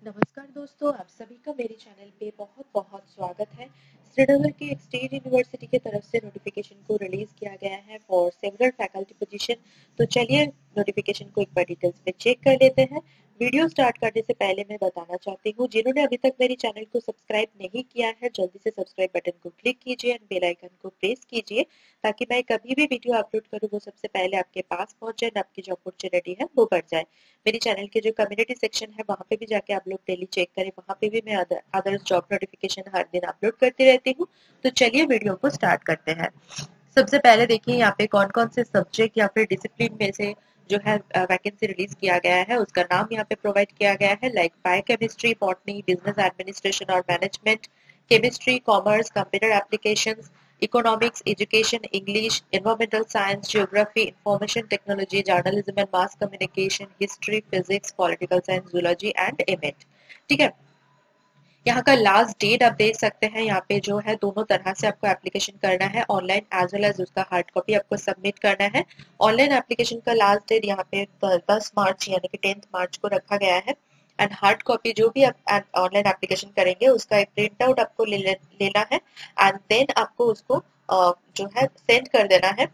नमस्कार दोस्तों, आप सभी का मेरे चैनल पे बहुत बहुत स्वागत है। श्रीनगर के एक स्टेट यूनिवर्सिटी की तरफ से नोटिफिकेशन को रिलीज किया गया है फॉर सेवरल फैकल्टी पोजीशन। तो चलिए नोटिफिकेशन को एक बार डिटेल्स में चेक कर लेते हैं। वीडियो स्टार्ट करने से पहले मैं बताना चाहती हूँ, जिन्होंने अभी तक मेरे चैनल को सब्सक्राइब नहीं किया है, जल्दी से सब्सक्राइब बटन को क्लिक कीजिए एंड बेल आइकन को प्रेस कीजिए ताकि मैं कभी भी वीडियो अपलोड करूँ वो सबसे पहले आपके पास पहुंच जाए, आपकी जो अपॉर्चुनिटी है वो बढ़ जाए। मेरे चैनल के जो कम्युनिटी सेक्शन है वहाँ पे भी जाके आप लोग डेली चेक करें, वहाँ पे भी मैं अदर्स जॉब नोटिफिकेशन हर दिन अपलोड करती रहती हूँ। तो चलिए वीडियो को स्टार्ट करते हैं। सबसे पहले देखिए यहाँ पे कौन कौन से सब्जेक्ट या फिर डिसिप्लिन में से जो है वैकेंसी रिलीज किया गया है उसका नाम यहाँ पे प्रोवाइड किया गया है, like biochemistry, botany, business administration और management, chemistry, commerce, computer applications, economics, education, English, environmental science, geography, information technology, journalism and mass communication, history, physics, political science, zoology and MEd. ठीक है, यहाँ का लास्ट डेट आप देख सकते हैं, यहाँ पे जो है दोनों तरह से आपको एप्लीकेशन करना है, ऑनलाइन एज वेल एज उसका हार्ड कॉपी आपको सबमिट करना है। ऑनलाइन एप्लीकेशन का लास्ट डेट यहाँ पे 10 मार्च यानी कि 10 मार्च को रखा गया है। एंड हार्ड कॉपी जो भी आप ऑनलाइन एप्लीकेशन करेंगे उसका एक प्रिंट आउट आपको लेना है एंड देन आपको उसको जो है सेंड कर देना है।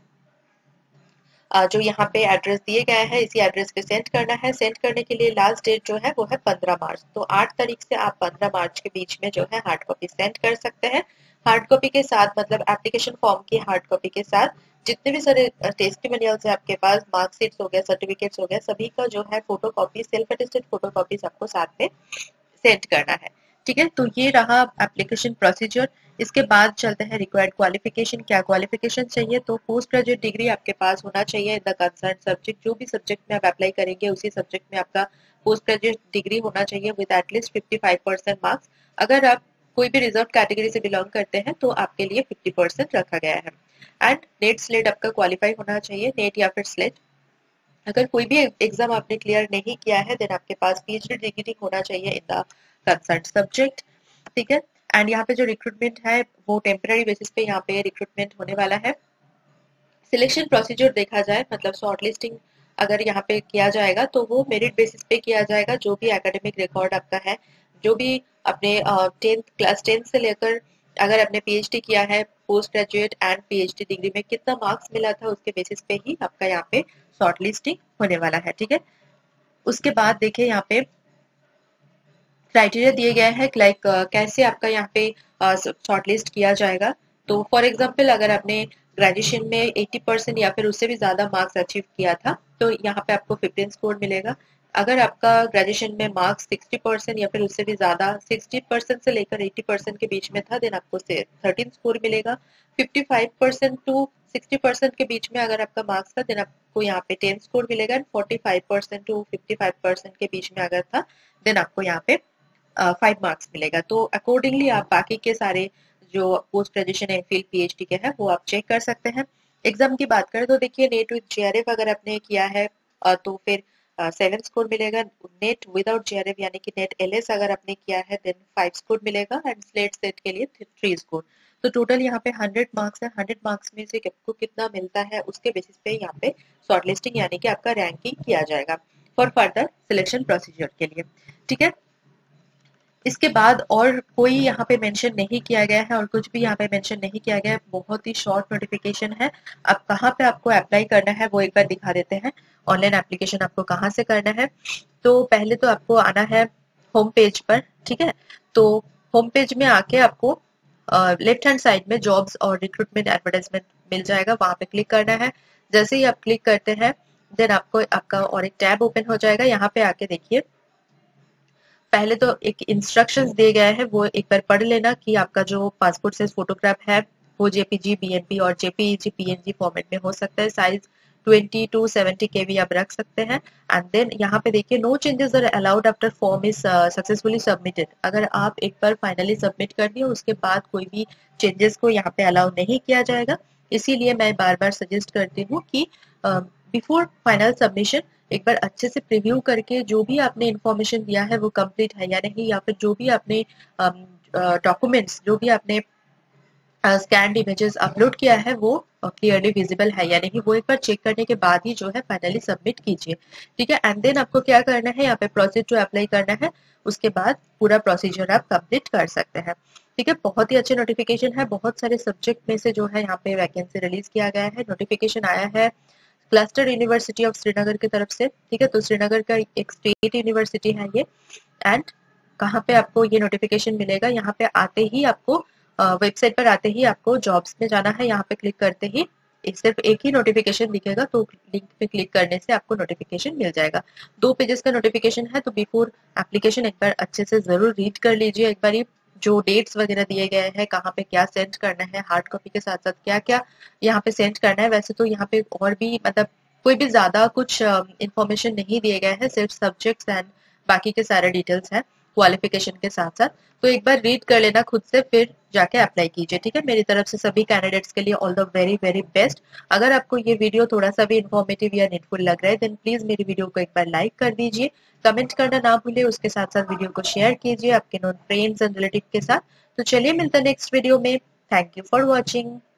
जो यहाँ पे एड्रेस दिए गए हैं इसी एड्रेस पे सेंड करना है। सेंड करने के लिए लास्ट डेट जो है वो है 15 मार्च। तो 8 तारीख से आप 15 मार्च के बीच में जो है हार्ड कॉपी सेंड कर सकते हैं। हार्ड कॉपी के साथ मतलब एप्लीकेशन फॉर्म की हार्ड कॉपी के साथ जितने भी सारे टेस्टिमोनियल्स है आपके पास, मार्कशीट्स हो गया, सर्टिफिकेट्स हो गया, सभी का जो है photocopy, self attested photocopies आपको साथ में सेंड करना है। ठीक है, तो ये रहा एप्लीकेशन प्रोसीजर। इसके बाद चलते हैं रिक्वायर्ड क्वालिफिकेशन। क्या क्वालिफिकेशन चाहिए? तो पोस्ट ग्रेजुएट डिग्री आपके पास होना चाहिए इन द कंसर्न सब्जेक्ट। जो भी सब्जेक्ट में आप अप्लाई करेंगे उसी सब्जेक्ट में आपका पोस्ट ग्रेजुएट डिग्री होना चाहिए विद एटलीस्ट 55% मार्क्स। अगर आप कोई भी रिजर्व कैटेगरी से बिलोंग करते हैं तो आपके लिए 50% रखा गया है। एंड नेट स्लेट आपका क्वालिफाई होना चाहिए, नेट या फिर स्लेट। अगर कोई भी एग्जाम आपने क्लियर नहीं किया है देन आपके पास पीएचडी डिग्री होना चाहिए इन द कंसर्न सब्जेक्ट। ठीक है, एंड यहाँ पे जो रिक्रूटमेंट है वो टेम्पररी बेसिस पे यहाँ पे रिक्रूटमेंट होने वाला है। सिलेक्शन प्रोसीजर देखा जाए मतलब शॉर्ट लिस्टिंग अगर यहाँ पे किया जाएगा तो वो मेरिट बेसिस पे किया जाएगा। जो भी एकेडमिक रिकॉर्ड आपका है, जो भी अपने क्लास 10 से लेकर अगर आपने पीएचडी किया है, post graduate and PhD degree में कितना मार्क्स मिला था उसके बेसिस पे ही आपका यहाँ पे शॉर्ट लिस्टिंग होने वाला है। ठीक है, उसके बाद देखिए यहाँ पे क्राइटेरिया दिए गए हैं, लाइक कैसे आपका यहाँ पे शॉर्टलिस्ट किया जाएगा। तो फॉर एग्जांपल अगर आपने ग्रेजुएशन में 80% या फिर उससे भी ज्यादा मार्क्स अचीव किया था तो यहाँ पे आपको 15 स्कोर मिलेगा। अगर आपका ग्रेजुएशन में मार्क्स 60% या फिर उससे भी ज्यादा 60% से लेकर 80% के बीच में था देन आपको 13 स्कोर मिलेगा। 55% टू 60% के बीच में अगर आपका मार्क्स था देन आपको यहाँ पे 10 स्कोर मिलेगा। एंड 45% टू 55% के बीच में अगर था देन आपको यहाँ पे 5 मार्क्स मिलेगा। तो अकॉर्डिंगली आप बाकी के सारे जो post graduation M Phil PhD के हैं वो आप चेक कर सकते हैं। एग्जाम की बात करें तो देखिए नेट विद जेआरएफ अगर आपने किया है तो फिर 7 स्कोर मिलेगा। नेट विदाउट जेआरएफ यानी कि नेट एलएस अगर आपने किया है देन 5 स्कोर मिलेगा एंड स्लेट सेट के लिए 3 स्कोर। तो टोटल यहाँ पे 100 मार्क्स है। 100 मार्क्स में से आपको कितना मिलता है उसके बेसिस पे यहाँ पे शॉर्टलिस्टिंग यानी कि आपका रैंकिंग किया जाएगा फॉर फर्दर सिलेक्शन प्रोसीजर के लिए। ठीक है, इसके बाद और कोई यहाँ पे मेंशन नहीं किया गया है और कुछ भी यहाँ पे मेंशन नहीं किया गया है। बहुत ही शॉर्ट नोटिफिकेशन है। अब कहाँ पे आपको अप्लाई करना है वो एक बार दिखा देते हैं। ऑनलाइन एप्लीकेशन आपको कहाँ से करना है? तो पहले तो आपको आना है होम पेज पर। ठीक है, तो होम पेज में आके आपको लेफ्ट हैंड साइड में जॉब्स और रिक्रूटमेंट एडवर्टाइजमेंट मिल जाएगा, वहां पे क्लिक करना है। जैसे ही आप क्लिक करते हैं देन आपको आपका और एक टैब ओपन हो जाएगा। यहाँ पे आके देखिए पहले तो एक इंस्ट्रक्शंस दिए गए हैं वो एक बार पढ़ लेना कि आपका जो पासपोर्ट साइज फोटोग्राफ है वो जेपीजी, बीएनपी और जेपीईजी पीएनजी फॉर्मेट में हो सकता है। साइज 20 टू 70 केबी आप रख सकते हैं। एंड देन यहाँ पे देखिए no changes are allowed after form is successfully submitted. अगर आप एक बार फाइनली सबमिट कर दिए उसके बाद कोई भी चेंजेस को यहाँ पे अलाउ नहीं किया जाएगा। इसीलिए मैं बार बार सजेस्ट करती हूँ कि बिफोर फाइनल सबमिशन एक बार अच्छे से प्रीव्यू करके जो भी आपने इंफॉर्मेशन दिया है वो कंप्लीट है या नहीं, या फिर जो भी आपने डॉक्यूमेंट्स जो भी आपने स्कैन्ड इमेजेस अपलोड किया है वो क्लियरली विजिबल है या नहीं, वो एक बार चेक करने के बाद ही जो है फाइनली सबमिट कीजिए। ठीक है, एंड देन आपको क्या करना है, यहाँ पे प्रोसीड टू अप्लाई करना है, उसके बाद पूरा प्रोसीजर आप कंप्लीट कर सकते हैं। ठीक है, बहुत ही अच्छे नोटिफिकेशन है, बहुत सारे सब्जेक्ट में से जो है यहाँ पे वैकेंसी रिलीज किया गया है। नोटिफिकेशन आया है क्लस्टर यूनिवर्सिटी ऑफ श्रीनगर की तरफ से। ठीक है, तो श्रीनगर का एक स्टेट यूनिवर्सिटी है ये। एंड कहाँ पे आपको ये नोटिफिकेशन मिलेगा, यहाँ पे आते ही आपको वेबसाइट पर आते ही आपको जॉब्स में जाना है, यहाँ पे क्लिक करते ही सिर्फ एक ही नोटिफिकेशन दिखेगा, तो लिंक पे क्लिक करने से आपको नोटिफिकेशन मिल जाएगा। 2 पेजेस का नोटिफिकेशन है, तो बिफोर एप्लीकेशन एक बार अच्छे से जरूर रीड कर लीजिए। एक बार जो डेट्स वगैरह दिए गए हैं, कहाँ पे क्या सेंड करना है, हार्ड कॉपी के साथ साथ क्या क्या यहाँ पे सेंड करना है। वैसे तो यहाँ पे और भी मतलब कोई भी ज्यादा कुछ इंफॉर्मेशन नहीं दिए गए हैं, सिर्फ सब्जेक्ट्स एंड बाकी के सारे डिटेल्स हैं क्वालिफिकेशन के साथ साथ। तो एक बार रीड कर लेना खुद से, फिर जाके अप्लाई कीजिए। ठीक है, मेरी तरफ से सभी कैंडिडेट्स के लिए all the very very best. अगर आपको ये वीडियो थोड़ा सा भी इन्फॉर्मेटिव या नीडफुल लग रहा है, देन प्लीज मेरी वीडियो को एक बार लाइक कर दीजिए, कमेंट करना ना भूलिए, उसके साथ साथ वीडियो को शेयर कीजिए आपके नोन फ्रेंड्स एंड रिलेटिव के साथ। तो चलिए मिलते हैं नेक्स्ट वीडियो में। Thank you for watching.